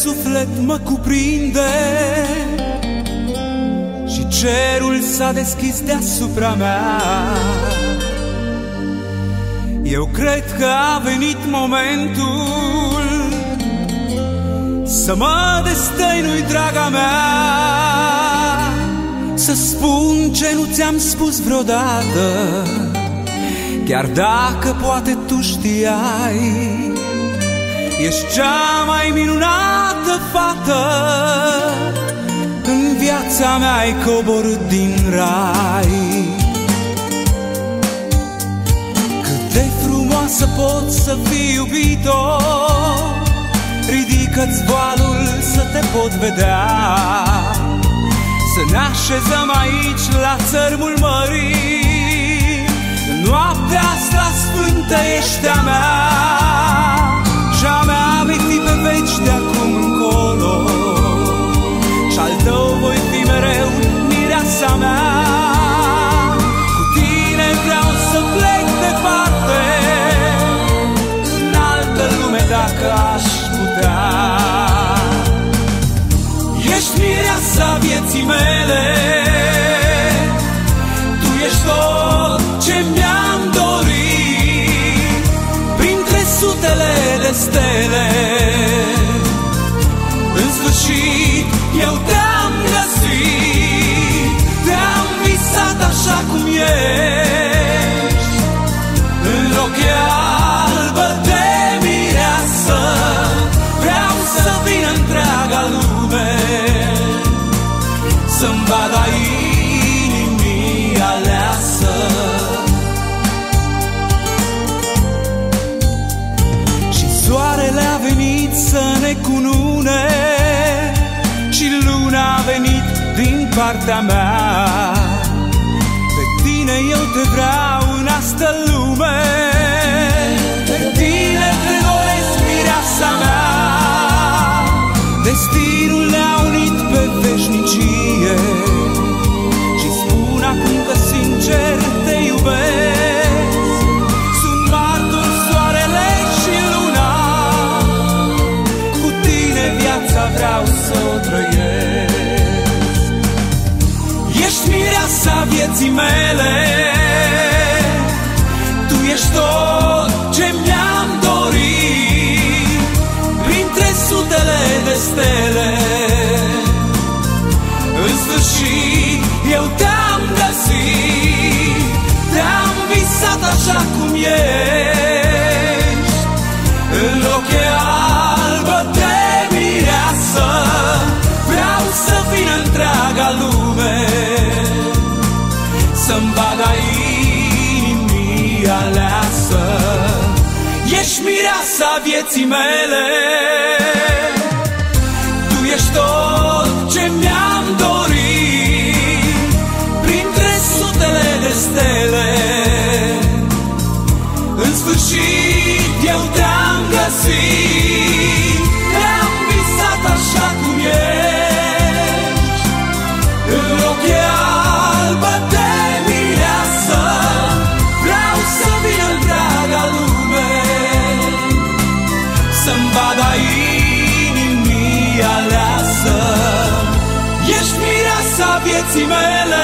suflet mă cuprinde și cerul s-a deschis deasupra mea. Eu cred că a venit momentul să mă destăinui, draga mea, să spun ce nu ți-am spus vreodată, chiar dacă poate tu știai. Ești cea mai minunată fată, în viața mea ai coborât din rai. Cât de frumoasă pot să fii, iubito, ridică-ți voalul să te pot vedea. Să ne așezăm aici la țărmul mării, noaptea asta sfântă ești a mea și a mea vei fi pe veci de acum încolo, și al tău voi fi mereu, mireasa mea. Cu tine vreau să plec departe, în altă lume dacă aș putea. Ești mireasa vieții mele, tu ești tot ce mi-am dorit, printre sutele de stele. În sfârșit eu te-am găsit, te-am visat așa cum ești, în ochii albă de mireasă. Vreau să vină întreaga lume să-mi vadă inimii aleasă. Și soarele a venit să ne cunune, și luna a venit din partea mea. Pe tine eu te vreau în asta lume, pe tine te doresc, mireasa mea. Destinul ne-a unit pe veșnicie și spun acum că sincer te iubesc. Sunt martor soarele și luna, cu tine viața vreau să o trăiesc. Ești mireasa vieții mele, tu ești tot ce mi-am dorit, printre sutele de stele. În sfârșit eu te-am găsit, te-am visat așa cum ești, în ochii albă de mireasă. Vreau să vină întreaga lume să-mi vadă inimii aleasă. Ești mireasa vieții mele, tu ești tot ce mi-am dorit, printre sutele de stele. În sfârșit eu te-am găsit, te-am visat așa cum ești, în ochii albă de mireasă. Vreau să vină întreaga lume să-mi vadă inimii aleasă. Ești mireasa vieții mele.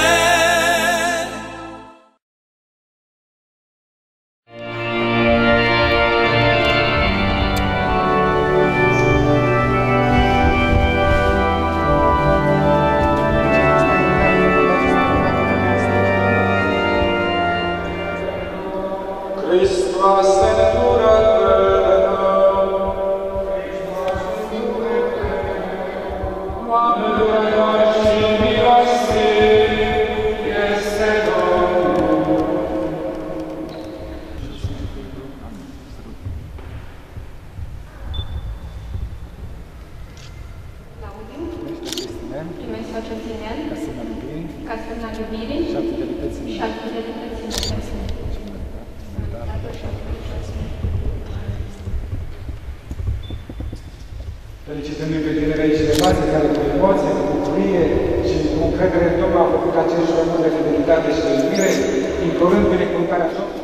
Felicitându-i pe tinerii și nevastă care cu emoție, cu bucurie și cu încredere în Domnul a făcut acest jurământ de fidelitate și de iubire, implorând binecuvântarea Domnului.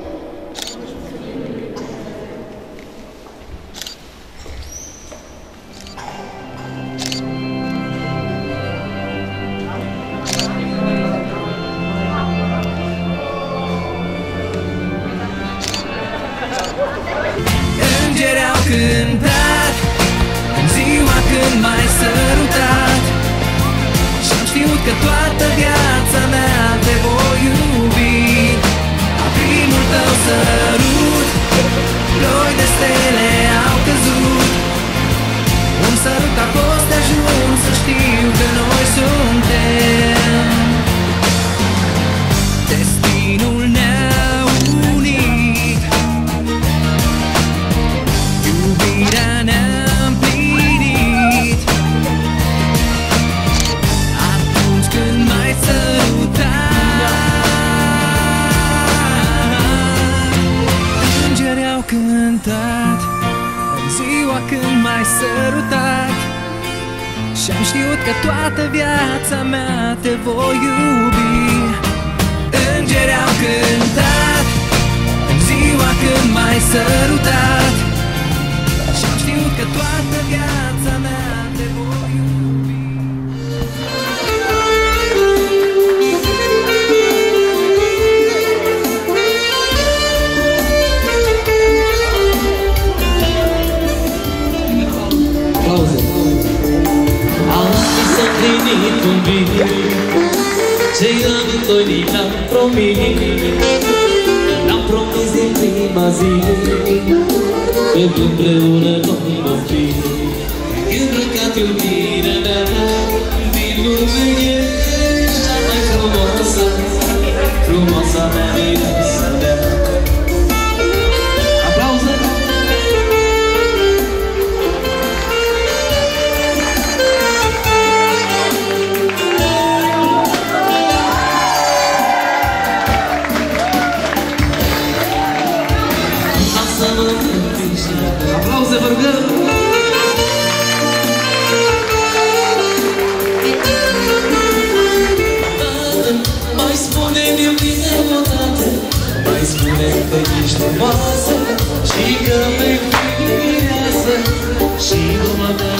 că toată viața mea te voi iubi. La primul tău sărut, ploi de stele au căzut. Un sărut a fost de ajuns să știu că noi suntem. Destinul ne-a unit, iubirea ne-a împlinit. Atunci când m-ai sărutat, îngerii au cântat în ziua când m-ai sărutat. Și-am știut că toată viața mea te voi iubi. Îngerii au cântat în ziua când m-ai sărutat. Și-am știut că toată viața mea te voi iubi. Azi s-a împlinit un vis ce-i amândoi ne-am promis. Ne-am promis din prima zi că împreună noi vom fi. Îmbrăcat iubirea mea din lume, ești cea mai frumoasă, frumoasa mea mireasă mea. Aplauze! Aplauze, vă rugăm! Mai spune-mi iubire odată, mai spune că ești frumoasă și că vei fi mireasă și lumea mea.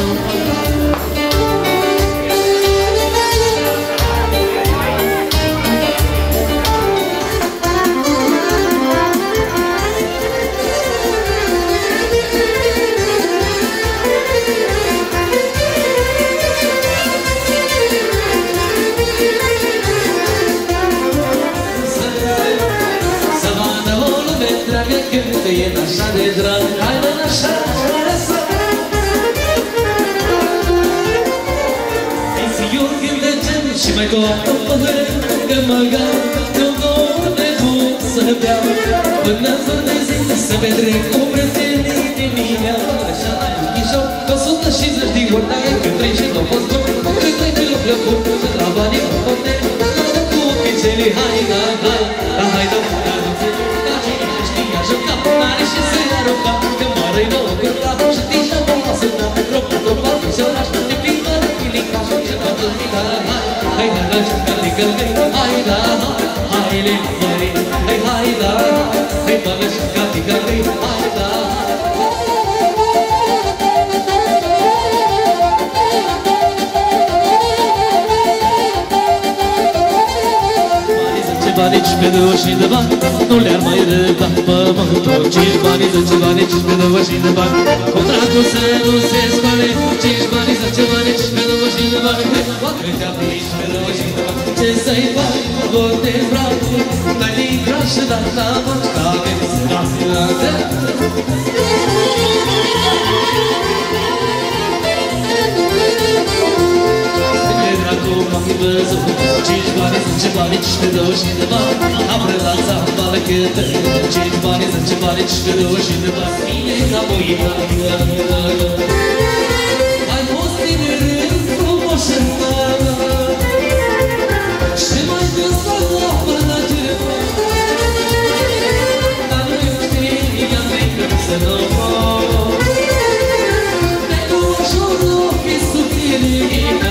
E așa de drag, hai mă așa, așa. Ești eu când de gen și mai toată pădure, că mă gând că dor de bun să beau. Până de zi să petrec cu prietenii de mine. Așa ai ghișau, că 150 de ori dai, că 30 au fost bun, că 30 au plăcut, că la banii mă poate, că cu picelii, hai, hai, hai, hai, hai, ajuta mare și se arunca, că mare-i nouă cârla și tișa mă sână, tropa, tropa, și oraș, de plimbă, pilica și ce toată mica. Hai, hai, hai, călică, hai, da, hai, le, hai, hai, da, hai, mă, și călică, hai, da. Bani, 15 de oși de bani, nu le-ar mai răbda pământul. 5 bani, 10 bani, 15 de oși de bani, contractul să nu se spane. 5 bani, 10 bani, 15 de oși de bani, câte am 15 de oși de bani. Ce să-i faci, vor de brațe, dai din graș și dai la bani, ca veni să lasă la te. M-am văzut 5 bani, 10 bani, 15 de oși de bani, am relaxat bală câte 5 bani, 10 bani, 15 de oși de bani, mine n-am uitat. Ai fost tineri frumos în mână și m-ai dus la până ceva, dar nu știam încă să nu mor. De cu ușorul ochii subțire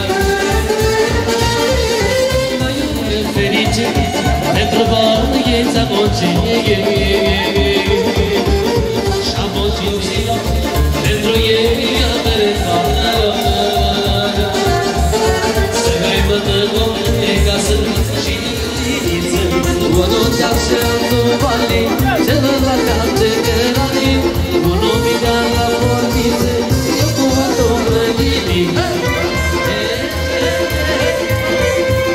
pentru bani e zamoci, și-amoci iubila, pentru ei aperefana. Să aibă tăgone ca să și niță, unul ți-așează banii, celălalt alce căranii, unul mica la portițe, eu cu atomă ghini.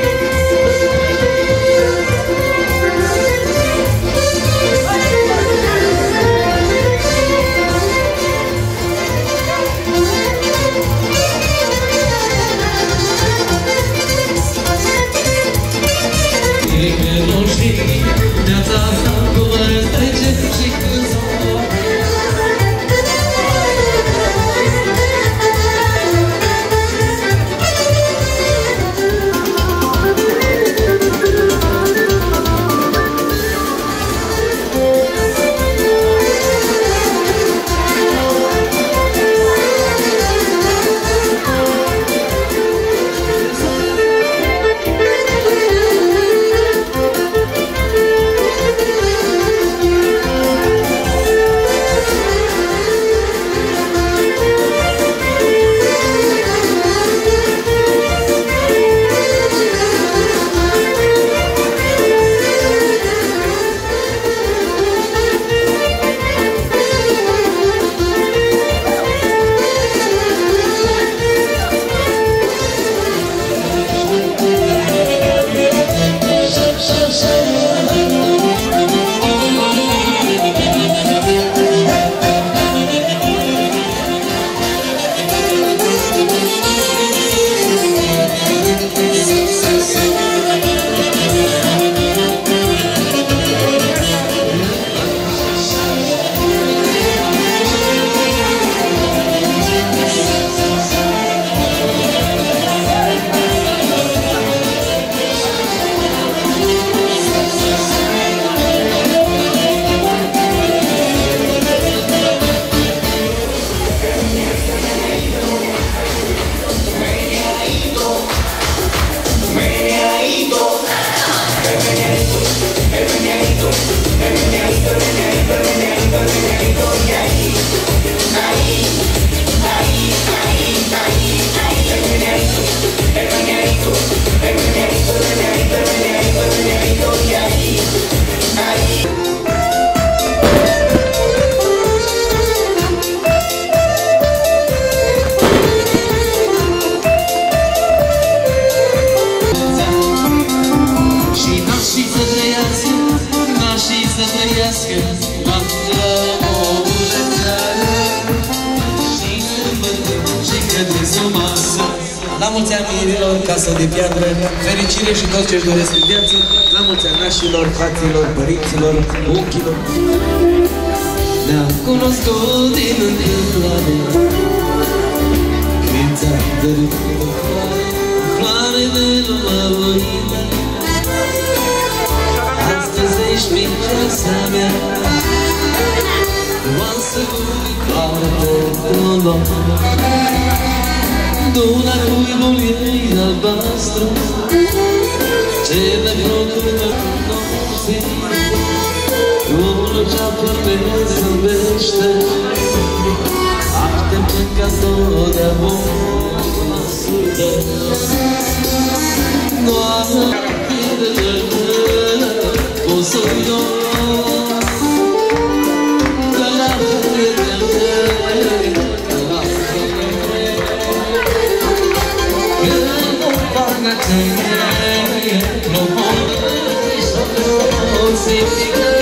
La mulți ani mirilor, casă de piatră, fericire și tot ce-și doresc în viață. La mulți ani nașilor, fraților, părinților, unchilor. Ne-am cunoscut din întâmplare, când ți-am dărit o floare de lumăvărită. Astăzi ești prințesa mea, frumoasă cu floare de lumă. Duna cuibul ei albastru, ce de flotul meu nopții, unul ce-a părmit zâmbește, așteptând ca totdeauna sută. Noaptea de lăgă, o să-i dor, la no more,